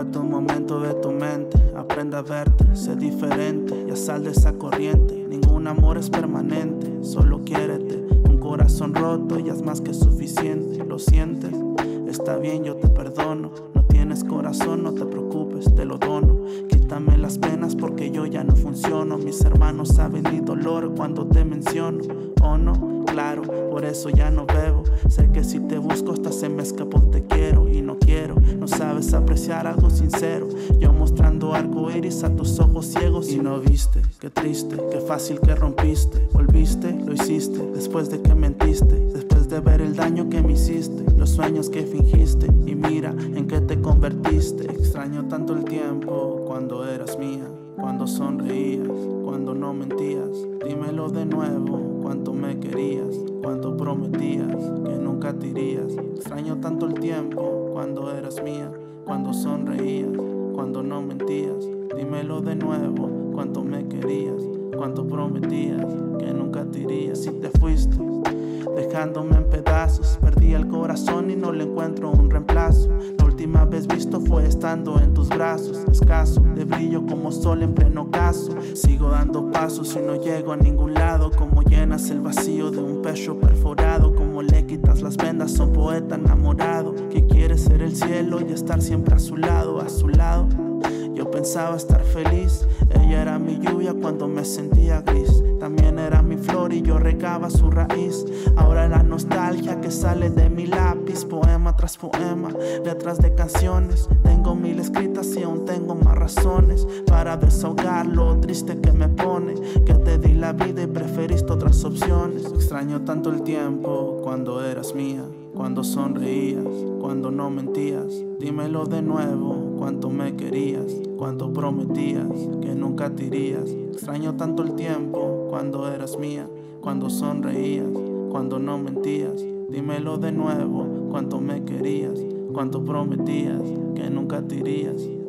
Escápate un momento de tu mente, aprende a verte, sé diferente, ya sal de esa corriente. Ningún amor es permanente, solo quiérete. Un corazón roto ya es más que suficiente. ¿Lo sientes? Está bien, yo te perdono. No tienes corazón, no te preocupes, te lo dono. Quítame las penas porque yo ya no funciono. Mis hermanos saben mi dolor cuando te menciono. ¿O no? Claro, por eso ya no bebo. Sé que si te busco hasta se me escapó te quiero y no quiero. No sabes apreciar algo sincero. Yo mostrando arco iris a tus ojos ciegos y no viste. Qué triste, qué fácil que rompiste. Volviste, lo hiciste, después de que mentiste. Después de ver el daño que me hiciste, los sueños que fingiste. Y mira en qué te convertiste. Extraño tanto el tiempo cuando eras mía, cuando sonreías, cuando no mentías. Dímelo de nuevo, cuánto me querías, cuánto prometías que nunca te irías. Extraño tanto el tiempo cuando eras mía, cuando sonreías, cuando no mentías. Dímelo de nuevo, cuánto me querías, cuánto prometías que nunca te irías. Y te fuiste dejándome en pedazos, perdí el corazón y no le encuentro un reemplazo. La última vez visto fue estando en tus brazos, escaso de brillo como sol en pleno ocaso. Sigo dando pasos y no llego a ningún lado. Como llenas el vacío de un pecho perforado, como le quitas las vendas a un poeta enamorado que quiere ser el cielo y estar siempre a su lado, a su lado. Yo pensaba estar feliz, ella era mi lluvia cuando me sentía gris. También era mi flor y yo regaba su raíz. Ahora la nostalgia que sale de mi lápiz, poema tras poema, letras de canciones. Tengo 1000 escritas y aún tengo más razones para desahogar lo triste que me pone. Que te di la vida y preferiste otras opciones. Extraño tanto el tiempo cuando eras mía, cuando sonreías, cuando no mentías. Dímelo de nuevo, cuánto me querías, cuánto prometías que nunca te irías. Extraño tanto el tiempo cuando eras mía, cuando sonreías, cuando no mentías. Dímelo de nuevo, cuánto me querías, cuánto prometías que nunca te irías.